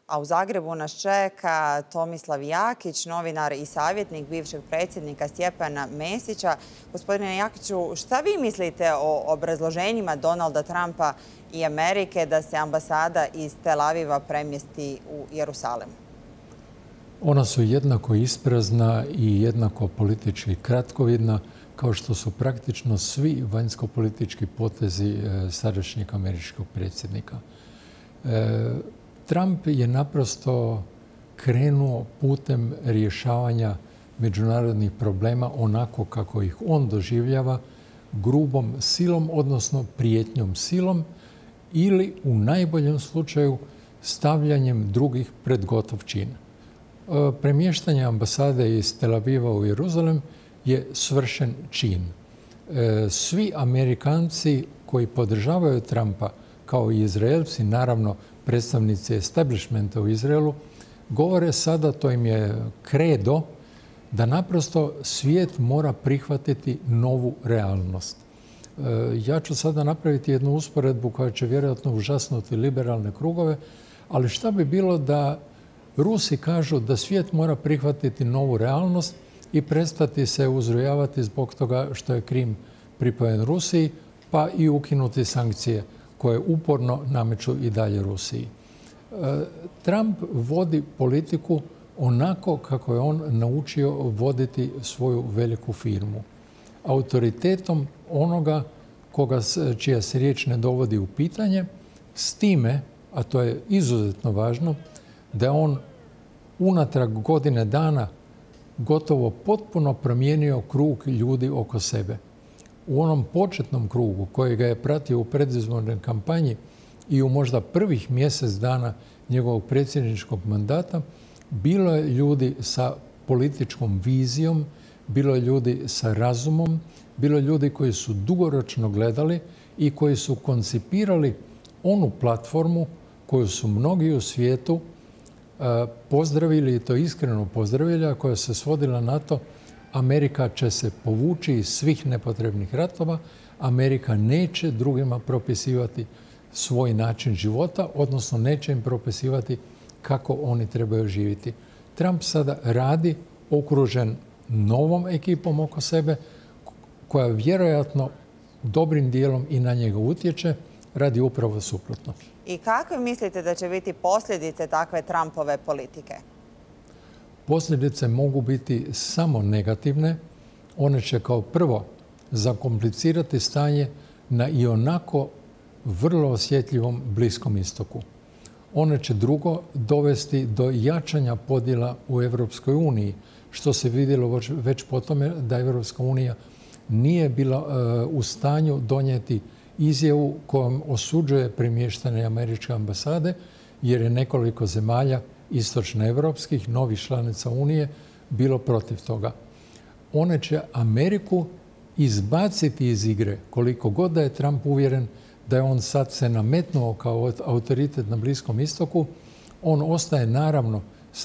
A u Zagrebu nas čeka Tomislav Jakić, novinar i savjetnik bivšeg predsjednika Stjepana Mesića. Gospodine Jakiću, šta vi mislite o obrazloženjima Donalda Trumpa i Amerike da se ambasada iz Tel Aviva premjesti u Jerusalem? Ona su jednako isprazna i jednako politički kratkovidna kao što su praktično svi vanjsko-politički potezi sadašnjeg američkog predsjednika. Trump je naprosto krenuo putem rješavanja međunarodnih problema onako kako ih on doživljava, grubom silom, odnosno prijetnjom silom ili u najboljem slučaju stavljanjem drugih pred gotov čin. Premještanje ambasade iz Tel Aviva u Jeruzalem je svršen čin. Svi Amerikanci koji podržavaju Trumpa, kao i Izraelci, naravno predstavnici establishmenta u Izraelu, govore sada, to im je kredo, da naprosto svijet mora prihvatiti novu realnost. Ja ću sada napraviti jednu usporedbu koja će vjerojatno užasnuti liberalne krugove, ali šta bi bilo da Rusi kažu da svijet mora prihvatiti novu realnost i prestati se uzrujavati zbog toga što je Krim pripojen Rusiji, pa i ukinuti sankcije koje uporno nameću i dalje Rusiji. Trump vodi politiku onako kako je on naučio voditi svoju veliku firmu. Autoritetom onoga čija se riječ ne dovodi u pitanje, s time, a to je izuzetno važno, da je on unatrag godine dana gotovo potpuno promijenio krug ljudi oko sebe. U onom početnom krugu koji ga je pratio u predizbornoj kampanji i u možda prvih mjesec dana njegovog predsjedničkog mandata, bilo je ljudi sa političkom vizijom, bilo je ljudi sa razumom, bilo je ljudi koji su dugoročno gledali i koji su koncipirali onu platformu koju su mnogi u svijetu pozdravili, i to iskreno pozdravili, a koja se svodila na to: Amerika će se povući iz svih nepotrebnih ratova, Amerika neće drugima propisivati svoj način života, odnosno neće im propisivati kako oni trebaju živjeti. Trump sada radi okružen novom ekipom oko sebe, koja vjerojatno dobrim dijelom i na njega utječe, radi upravo suprotno. I kakve mislite da će biti posljedice takve Trumpove politike? Posljedice mogu biti samo negativne. One će kao prvo zakomplicirati stanje na ionako vrlo osjetljivom Bliskom istoku. One će drugo dovesti do jačanja podjela u Europskoj uniji, što se vidjelo već po tome da Europska unija nije bila u stanju donijeti izjavu kojom osuđuje premještanje američke ambasade, jer je nekoliko zemalja istočnoevropskih, novih članica Unije, bilo protiv toga. One će Ameriku izbaciti iz igre, koliko god da je Trump uvjeren da je on sad se nametnuo kao autoritet na Bliskom istoku. On ostaje naravno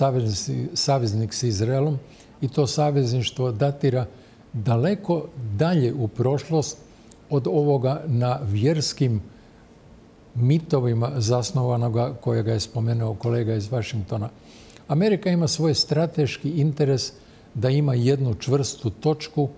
saveznik s Izraelom i to savezništvo datira daleko dalje u prošlost od ovoga na vjerskim mitovima zasnovanoga kojega je spomenuo kolega iz Washingtona. Amerika ima svoj strateški interes da ima jednu čvrstu točku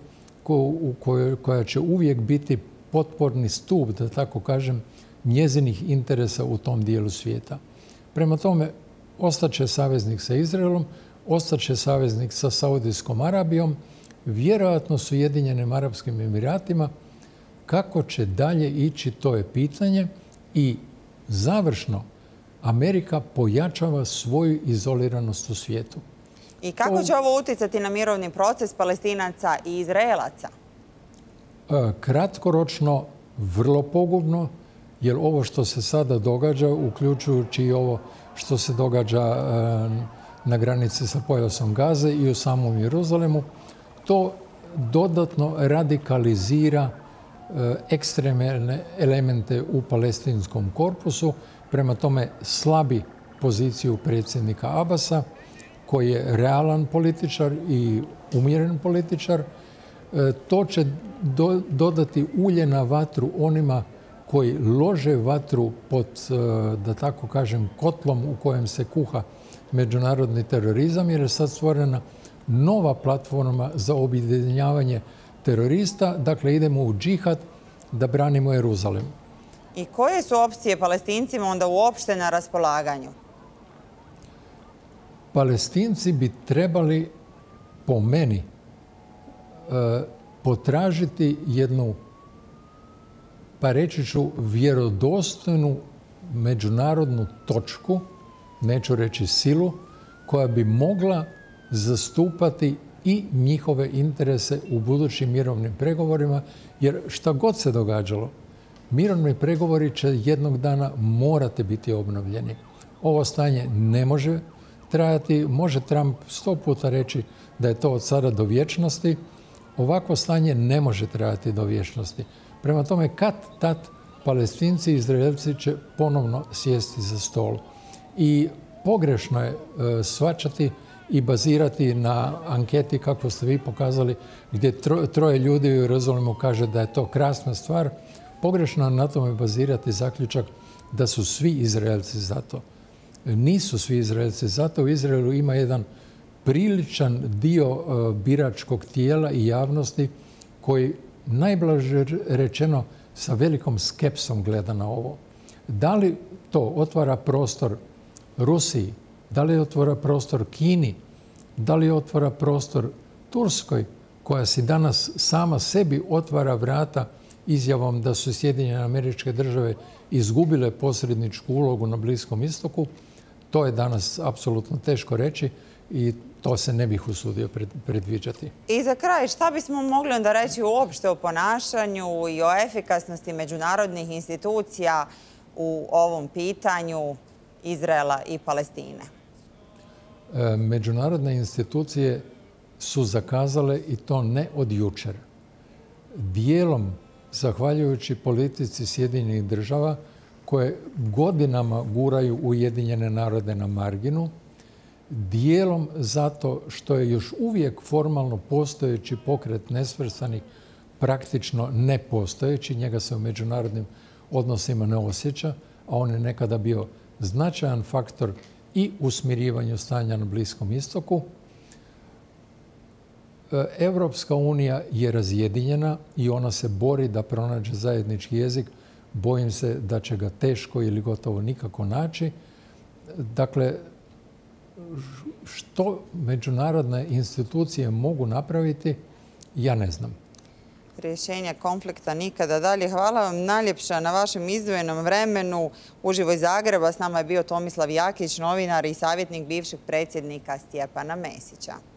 koja će uvijek biti potporni stup, da tako kažem, njezinih interesa u tom dijelu svijeta. Prema tome, ostaće saveznik sa Izraelom, ostaće saveznik sa Saudijskom Arabijom, vjerojatno s Ujedinjenim Arapskim Emiratima. Kako će dalje ići, to je pitanje. I završno, Amerika pojačava svoju izoliranost u svijetu. I kako će ovo utjecati na mirovni proces Palestinaca i Izraelaca? Kratkoročno, vrlo pogubno, jer ovo što se sada događa, uključujući i ovo što se događa na granici sa pojasom Gaze i u samom Jeruzalemu, to dodatno radikalizira ekstremne elemente u palestinskom korpusu. Prema tome, slabi poziciju predsjednika Abasa, koji je realan političar i umjeren političar. To će dodati ulje na vatru onima koji lože vatru pod, da tako kažem, kotlom u kojem se kuha međunarodni terorizam, jer je sad stvorena nova platforma za objedinjavanje terorista. Dakle, idemo u džihad da branimo Jeruzalem. I koje su opcije Palestincima onda uopšte na raspolaganju? Palestinci bi trebali, po meni, potražiti jednu, pa reći ću, vjerodostojnu međunarodnu točku, neću reći silu, koja bi mogla zastupati i njihove interese u budućim mirovnim pregovorima, jer šta god se događalo, mirovni pregovori će jednog dana morati biti obnovljeni. Ovo stanje ne može trajati, može Trump 100 puta reći da je to od sada do vječnosti. Ovako stanje ne može trajati do vječnosti. Prema tome, kad Palestinci i Izraelci će ponovno sjesti za stol. I pogrešno je shvaćati i bazirati na anketi, kako ste vi pokazali, gdje troje ljudi u Jeruzalemu kaže da je to krasna stvar. Pogrešno je na tome bazirati zaključak da su svi Izraelci za to. Nisu svi Izraelci za to. U Izraelu ima jedan priličan dio biračkog tijela i javnosti koji, najblaže rečeno, sa velikom skepsom gleda na ovo. Da li to otvara prostor Rusiji? Da li otvara prostor Kini? Da li otvara prostor Turskoj, koja si danas sama sebi otvara vrata izjavom da su Sjedinjene Američke Države izgubile posredničku ulogu na Bliskom istoku? To je danas apsolutno teško reći i to se ne bih usudio predviđati. I za kraj, šta bismo mogli onda reći uopšte o ponašanju i o efikasnosti međunarodnih institucija u ovom pitanju Izraela i Palestine? Međunarodne institucije su zakazale, i to ne od jučer. Dijelom zahvaljujući politici Sjedinjenih Država, koje godinama guraju Ujedinjene narode na marginu, dijelom zato što je još uvijek formalno postojeći pokret nesvrstanih praktično nepostojeći, njega se u međunarodnim odnosima ne osjeća, a on je nekada bio značajan faktor i u smirivanju stanja na Bliskom istoku. Evropska unija je razjedinjena i ona se bori da pronađe zajednički jezik. Bojim se da će ga teško ili gotovo nikako naći. Dakle, što međunarodne institucije mogu napraviti, ja ne znam. Rješenja konflikta nikada dalje. Hvala vam najljepša na vašem izdvojenom vremenu. Uživo iz Zagreba s nama je bio Tomislav Jakić, novinar i savjetnik bivšeg predsjednika Stjepana Mesića.